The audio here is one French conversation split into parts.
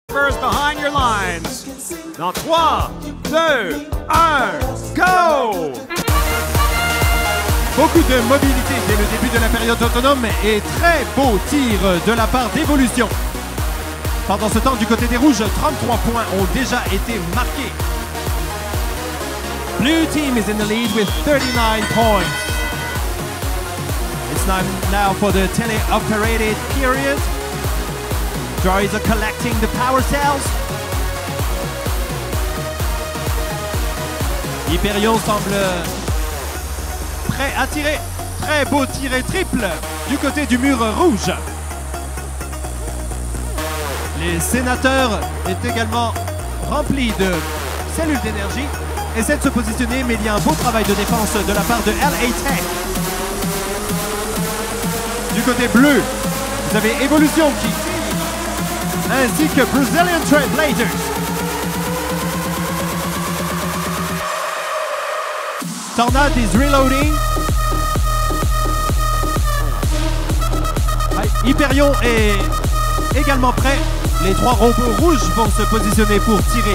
First behind your lines. Dans 3, 2, 1, go! Beaucoup de mobilité dès le début de la période autonome et très beau tir de la part d'Evolution. Pendant ce temps, du côté des Rouges, 33 points ont déjà été marqués. Blue team is in the lead with 39 points. It's time now for the teleoperated period. Droids are collecting the power cells. Hyperion semble prêt à tirer. Très beau tiré triple du côté du mur rouge. Les sénateurs est également remplis de cellules d'énergie. Essaie de se positionner, mais il y a un beau travail de défense de la part de LA Tech. Du côté bleu, vous avez Evolution qui tire, ainsi que Brazilian Trailblazers. Tornade is reloading. Hyperion est également prêt. Les 3 robots rouges vont se positionner pour tirer.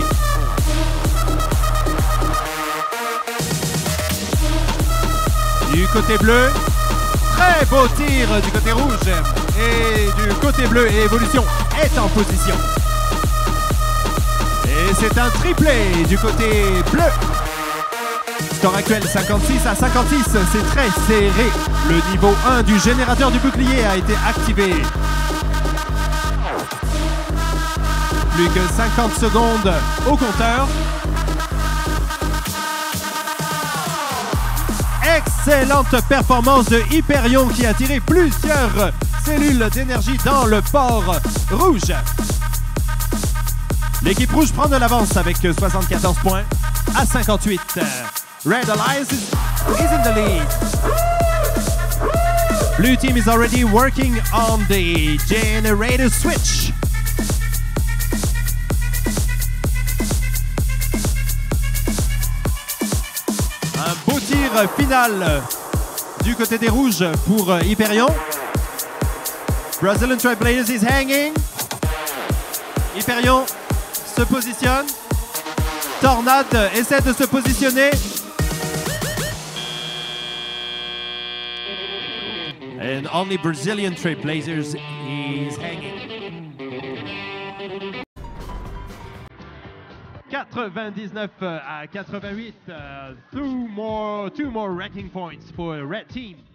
Du côté bleu, très beau tir du côté rouge. Et du côté bleu, Evolution est en position. Et c'est un triplé du côté bleu. Score actuel 56 à 56, c'est très serré. Le niveau 1 du générateur du bouclier a été activé. Plus que 50 secondes au compteur. Excellente performance de Hyperion qui a tiré plusieurs cellules d'énergie dans le port rouge. L'équipe rouge prend de l'avance avec 74 points à 58. Red Alliance is in the lead. Blue team is already working on the generator switch. Un beau tir final du côté des rouges pour Hyperion. Brazilian Trailblazers is hanging. Hyperion se positionne. Tornade essaie de se positionner. And only Brazilian Trailblazers is hanging. 99 à 88. Two more wrecking points for Red Team.